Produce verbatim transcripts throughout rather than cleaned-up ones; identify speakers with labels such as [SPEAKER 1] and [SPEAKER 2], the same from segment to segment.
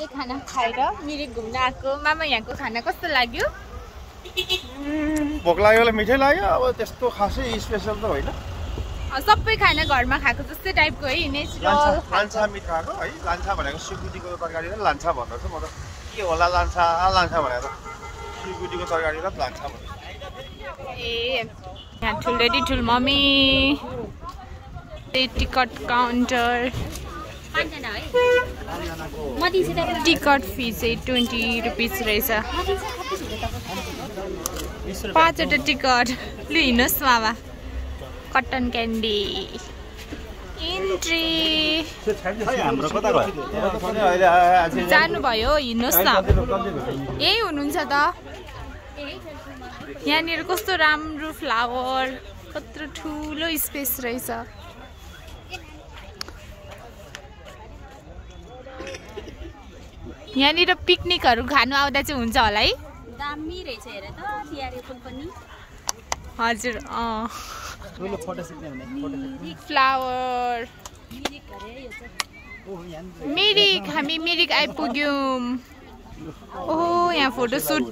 [SPEAKER 1] अहिले खाना खाएर मिरिक घुम्न आएको। मामा यहाँको खाना कस्तो लाग्यो?
[SPEAKER 2] भोक लाग्यो मिठै लाग्यो। अब त्यस्तो खासै स्पेशल त होइन।
[SPEAKER 1] सबै खाना घरमा खाएको जस्तै टाइपको है, नेचुरल।
[SPEAKER 2] लान्छा मिट खाएको है। लान्छा भनेको सिकुटीको तरकारी र लान्छा भन्दा चाहिँ म त के होला लान्छा लान्छा भनेर सिकुटीको तरकारी र लान्छा भन्दा।
[SPEAKER 1] ए यहाँ ठुल्डेडी ठुल mummy ticket counter. Ticket fee चाहिँ ट्वेन्टी रुपिस रहेछ। पाँचवटा टिकट लु हिँड्नुहोस् मामा। कटन क्यान्डी इन्ट्री जानुभयो हिँड्नुहोस् न। यही हुनुहुन्छ त। यहाँनिर कस्तो राम्रो फ्लावर, कत्रो ठुलो स्पेस रहेछ। यहाँनिर पिकनिकहरू खानु आउँदा चाहिँ हुन्छ होला है।
[SPEAKER 3] दामी रहेछ हेर त तिहारे फुल पनि।
[SPEAKER 1] हजुर अँ फ्लावर। मिरिक हामी मिरिक आइपुग्यौँ। ओहो यहाँ फोटोसुट।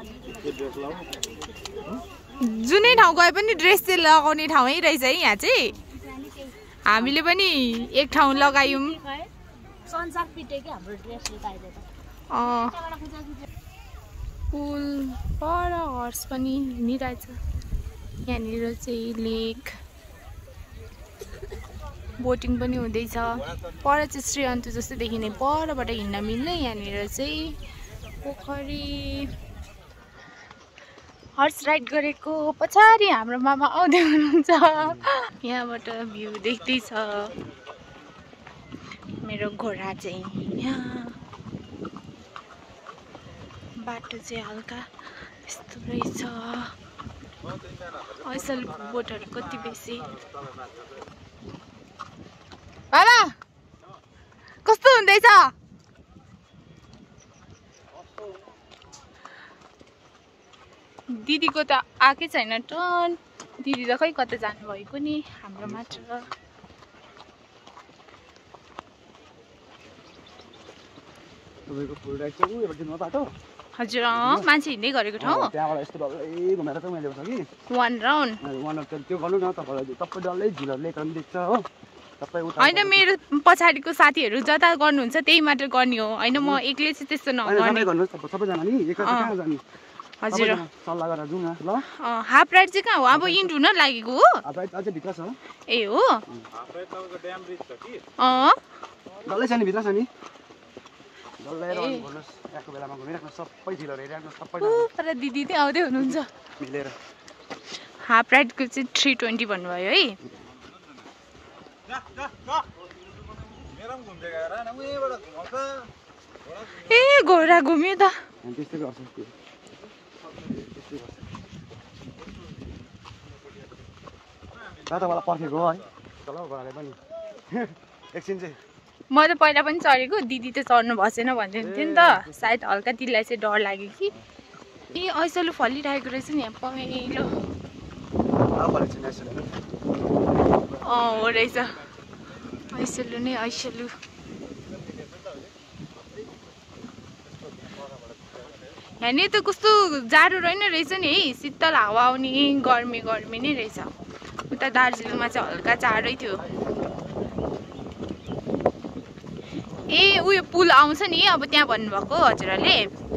[SPEAKER 1] जुनै ठाउँ गए पनि ड्रेस चाहिँ लगाउने ठाउँै रहेछ है यहाँ चाहिँ। हामीले पनि एक ठाउँ लगायौँ।
[SPEAKER 3] संसार पिटे कि हाम्रो ड्रेसले पाइदियो त।
[SPEAKER 1] अँ पुल पर हर्स पनि हिँडिरहेछ। यहाँनिर चाहिँ लेक बोटिङ पनि हुँदैछ। पर चाहिँ श्री अन्तु जस्तो देखिने परबाट हिँड्न मिल्ने। यहाँनिर चाहिँ पोखरी हर्स राइड गरेको पछाडि हाम्रो मामा आउँदै हुनुहुन्छ। यहाँबाट भ्यू देख्दैछ मेरो घोडा चाहिँ। यहाँ बाटो चाहिँ हल्का यस्तो रहेछ। असल बोटहरू कति बेसी। बाबा कस्तो हुँदैछ? दिदीको त आएकै छैन टर्न। दिदी त खै कता जानुभएको नि हाम्रो मात्र। हजुर अँ मान्छे हिँड्दै गरेको ठाउँ वान राउन्ड होइन। मेरो पछाडिको साथीहरू जता गर्नुहुन्छ त्यही मात्र गर्ने हो होइन। म एक्लै चाहिँ त्यस्तो नगर्ने। हजुर हाफ राइड चाहिँ कहाँ हो? अब इन्ड हुन लागेको हो। ए हो अँ तर दिदी चाहिँ आउँदै हुनुहुन्छ मिलेर। हाफ राइडको चाहिँ थ्री ट्वेन्टी भन्नुभयो है। ए घोडा घुम्यो त।
[SPEAKER 2] पर्खेको है एकछिन चाहिँ।
[SPEAKER 1] म त पहिला पनि चढेको। दिदी त चढ्नु भएन भन्दै हुन्थ्यो नि त। सायद हल्का तिमीलाई चाहिँ डर लाग्यो कि। ए ऐसलु फलिरहेको रहेछ नि यहाँ पहेँलो। अँ हो रहेछ ऐसलु नै ऐसलु। यहाँनिर त कस्तो जाडो रहेन रहेछ नि है। शीतल हावा आउने गर्मी गर्मी नै रहेछ। उता दार्जिलिङमा चाहिँ हल्का जाडै थियो। ए उयो पुल आउँछ नि अब त्यहाँ भन्नुभएको हजुरहरूले।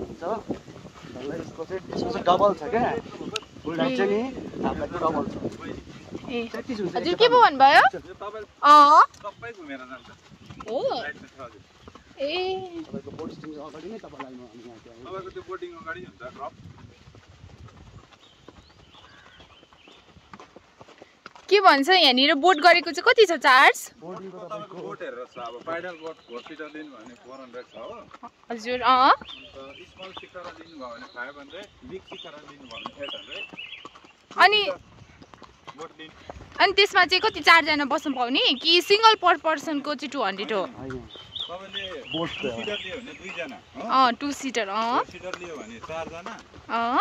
[SPEAKER 1] ए हजुर के पो भन्नुभयो? अँ हो ए के भन्छ यहाँनिर बोट गरेको चाहिँ कति छ चार्ज? हजुर अँ अनि अनि त्यसमा चाहिँ कति चारजना बस्नु पाउने कि सिङ्गल पर पर्सनको चाहिँ टू हन्ड्रेड हो? अँ टू सिटर अँ अँ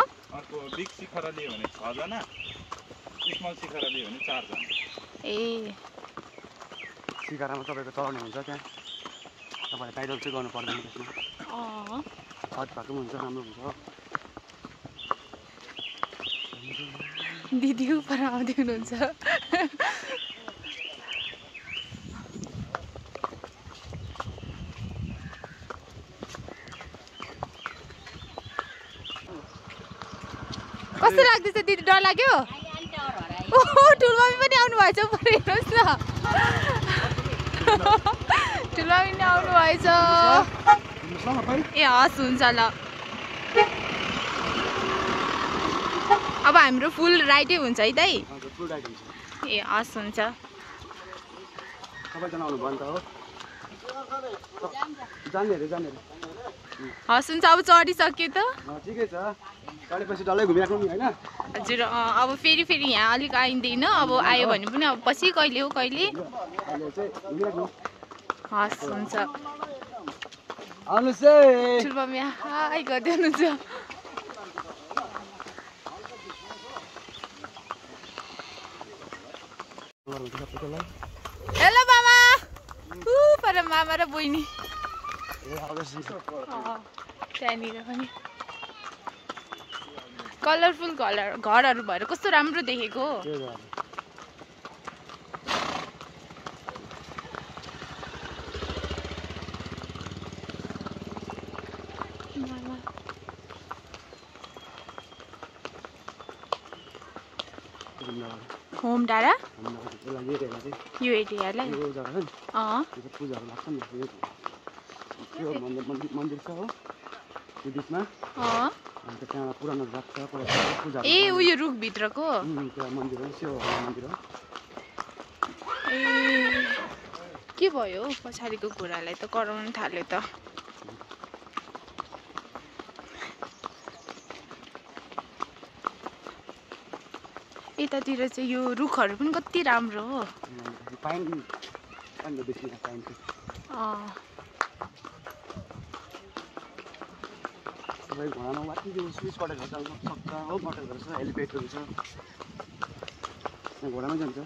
[SPEAKER 2] स्मल शिखरा लियो भने चार जना।
[SPEAKER 1] ए
[SPEAKER 2] शिखरामा तपाईको चढ्नु हुन्छ त्यहाँ।
[SPEAKER 4] तपाईँलाई टाइटल चाहिँ गर्नु पर्दैन त्यसमा
[SPEAKER 1] अँ
[SPEAKER 4] छत भएको पनि हुन्छ राम्रो हुन्छ
[SPEAKER 1] दिदी उपर आउँदै हुनुहुन्छ कस्तो लाग्दैछ दिदी डर लाग्यो ओहो ठुलमामी पनि आउनु भएछ उपर हेर्नुहोस् न ठुलमामी पनि आउनु भएछ ए हस् हुन्छ ल अब हाम्रो फुल राइडै हुन्छ है दाइ ए हस् हुन्छ हस् हुन्छ अब चढिसक्यो त
[SPEAKER 4] ठिकै छ चढेपछि डल्लै घुमिराख्नु नि हैन
[SPEAKER 1] हजुर अब फेरि फेरि यहाँ अलिक आइँदैन अब आयो भने पनि अब पछि कहिले हो कहिले हस् हुन्छ
[SPEAKER 4] आउनुहोस् है
[SPEAKER 1] ठुलमामी हाई गर्दै हुनुहुन्छ हेलो मामा ऊ पर मामा र बहिनी त्यहाँनिर पनि कलरफुल घर घरहरू भएर कस्तो राम्रो देखेको होम डाँडा यो एरियालाई अँ
[SPEAKER 4] मन्दिर छ हो त्यो बिचमा
[SPEAKER 1] अँ
[SPEAKER 4] अन्त त्यहाँ पुरानो रात छ पूजा
[SPEAKER 1] ए उयो रुखभित्रको
[SPEAKER 4] त्यहाँ मन्दिर हो शिव मन्दिर हो
[SPEAKER 1] ए के भयो पछाडिको घोडालाई त कराउनु थाल्यो त यतातिर चाहिँ यो रुखहरू पनि कति राम्रो हो
[SPEAKER 4] पाइन बेसी पाइन
[SPEAKER 1] अँ
[SPEAKER 4] तपाईँ घोडामा वाटी त्यो स्विचबाट घर चल्न सक्छ हो मोटरहरू छ हेलिपेडहरू छ त्यहाँ घोडामै जान्छ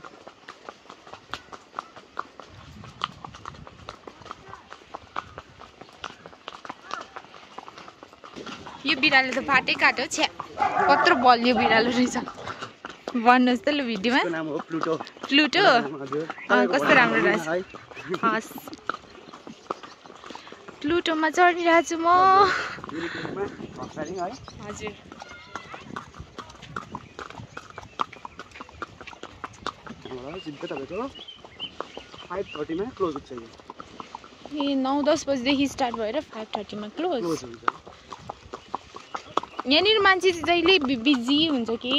[SPEAKER 1] यो बिरालो त बाटै काट्यो छ्या कत्रो बलियो बिरालो रहेछ भन्नुहोस् त ल भिडियोमा
[SPEAKER 4] नाम हो प्लुटो
[SPEAKER 1] प्लुटो कस्तो राम्रो रहेछ हस् प्लुटोमा चढिरहेको छु म हजुर
[SPEAKER 4] फाइभ थर्टीमा क्लोज हुन्छ
[SPEAKER 1] ए नौ दस बजीदेखि स्टार्ट भएर फाइभ थर्टीमा क्लोज यहाँनिर मान्छे चाहिँ जहिले बिजी हुन्छ कि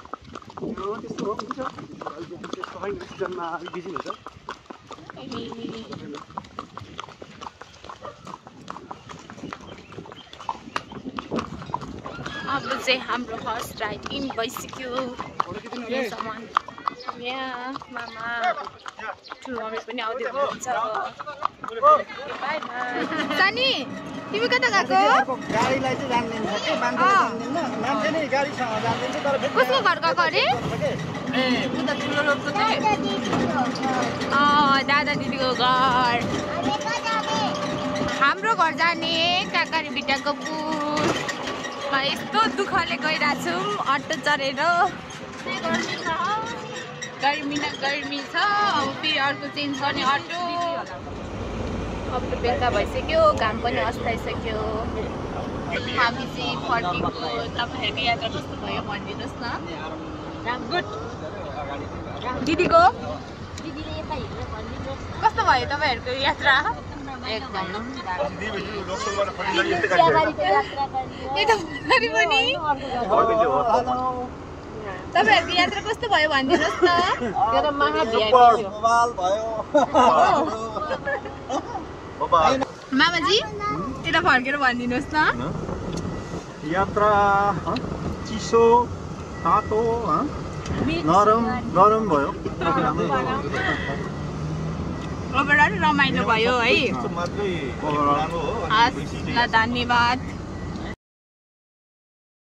[SPEAKER 1] अब चाहिँ हाम्रो फर्स्ट राइड इन भइसक्यो सामान यहाँ मामा ठुलोमम्मी पनि आउँदै हुनुहुन्छ बाई बाई सानी तिमी कता गएको
[SPEAKER 2] गाडीलाई चाहिँ जान्दैन के मान्छेले जान्दैन मान्छे नै गाडीसँग जान्दैन तर
[SPEAKER 1] कसको घर गएको अरे
[SPEAKER 2] ए उता ठुलो लोकको चाहिँ
[SPEAKER 1] अँ दादा दिदीको घर हाम्रो घर जाने काकारी बिटाको पुलमा यस्तो दुःखले गइरहेको छौँ अटो चढेर गर्मी न गर्मी छ अब फेरि अर्को चेन्ज गर्ने अटो अब त बेलुका भइसक्यो घाम पनि अस्ताइसक्यो हामी चाहिँ फर्केको तपाईँहरूको यात्रा कस्तो भयो भनिदिनुहोस् न गुड दिदीको कस्तो भयो तपाईँहरूको यात्रा तपाईँहरूको यात्रा कस्तो भयो भनिदिनुहोस् न मामाजी यता फर्केर भनिदिनुहोस् न
[SPEAKER 2] यात्रा चिसो तातो नरम गरम भयो
[SPEAKER 1] ओभरअल रमाइलो भयो है हस् ल धन्यवाद।